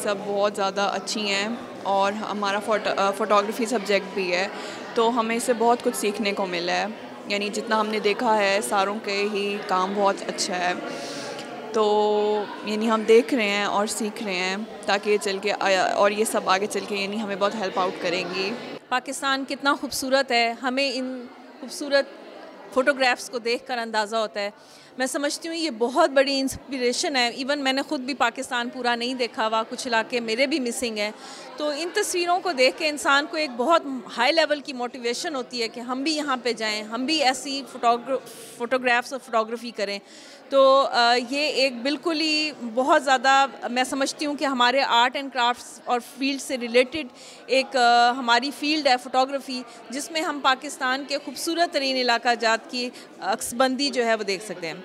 सब बहुत ज़्यादा अच्छी हैं और हमारा फ़ोटोग्राफ़ी सब्जेक्ट भी है, तो हमें इससे बहुत कुछ सीखने को मिला है। यानी जितना हमने देखा है सारों के ही काम बहुत अच्छा है, तो यानी हम देख रहे हैं और सीख रहे हैं ताकि चल के और ये सब आगे चल के यानी हमें बहुत हेल्प आउट करेंगी। पाकिस्तान कितना खूबसूरत है, हमें इन खूबसूरत फ़ोटोग्राफ्स को देखकर अंदाज़ा होता है। मैं समझती हूँ ये बहुत बड़ी इंस्पिरेशन है। इवन मैंने ख़ुद भी पाकिस्तान पूरा नहीं देखा हुआ, कुछ इलाके मेरे भी मिसिंग हैं। तो इन तस्वीरों को देख के इंसान को एक बहुत हाई लेवल की मोटिवेशन होती है कि हम भी यहाँ पे जाएं, हम भी ऐसी फ़ोटोग्राफ्स और फ़ोटोग्राफ़ी करें। तो ये एक बिल्कुल ही बहुत ज़्यादा मैं समझती हूँ कि हमारे आर्ट एंड क्राफ्ट्स और फील्ड से रिलेटेड एक हमारी फ़ील्ड है फ़ोटोग्राफ़ी, जिसमें हम पाकिस्तान के खूबसूरत तरीन इलाका जात की अक्सबंदी जो है वो देख सकते हैं।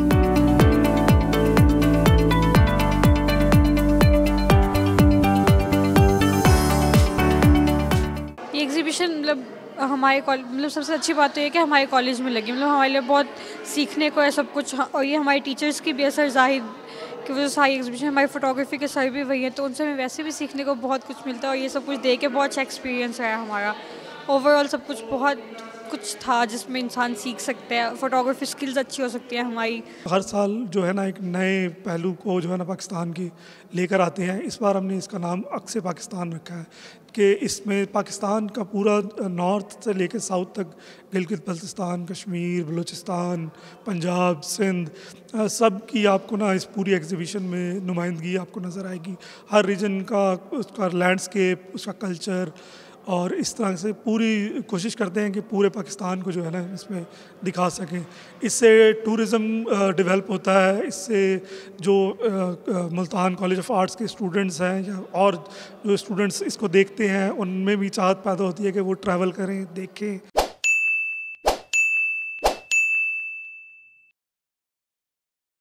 ये एग्ज़िबिशन हमारे कॉलेज सबसे अच्छी बात तो ये कि हमारे कॉलेज में लगी, हमारे लिए बहुत सीखने को है सब कुछ। और ये हमारे टीचर्स की भी असर ज़ाहिर कि वो सारी एग्ज़िबिशन हमारी फ़ोटोग्राफ़ी के सर भी वही हैं, तो उनसे हमें वैसे भी सीखने को बहुत कुछ मिलता है। और ये सब कुछ देख के बहुत अच्छा एक्सपीरियंस रहा हमारा। ओवरऑल सब कुछ बहुत कुछ था जिसमें इंसान सीख सकते हैं, फ़ोटोग्राफी स्किल्स अच्छी हो सकती है हमारी। हर साल जो है ना एक नए पहलू को जो है ना पाकिस्तान की लेकर आते हैं। इस बार हमने इसका नाम अक्स पाकिस्तान रखा है कि इसमें पाकिस्तान का पूरा नॉर्थ से लेकर साउथ तक, गिलगित बल्तिस्तान, कश्मीर, बलूचिस्तान, पंजाब, सिंध, सब की आपको ना इस पूरी एग्जीबिशन में नुमाइंदगी आपको नज़र आएगी। हर रीजन का उसका लैंडस्केप, उसका कल्चर, और इस तरह से पूरी कोशिश करते हैं कि पूरे पाकिस्तान को जो है ना इसमें दिखा सकें। इससे टूरिज़म डेवलप होता है, इससे जो मुल्तान कॉलेज ऑफ आर्ट्स के स्टूडेंट्स हैं या और जो स्टूडेंट्स इसको देखते हैं उनमें भी चाहत पैदा होती है कि वो ट्रैवल करें, देखें,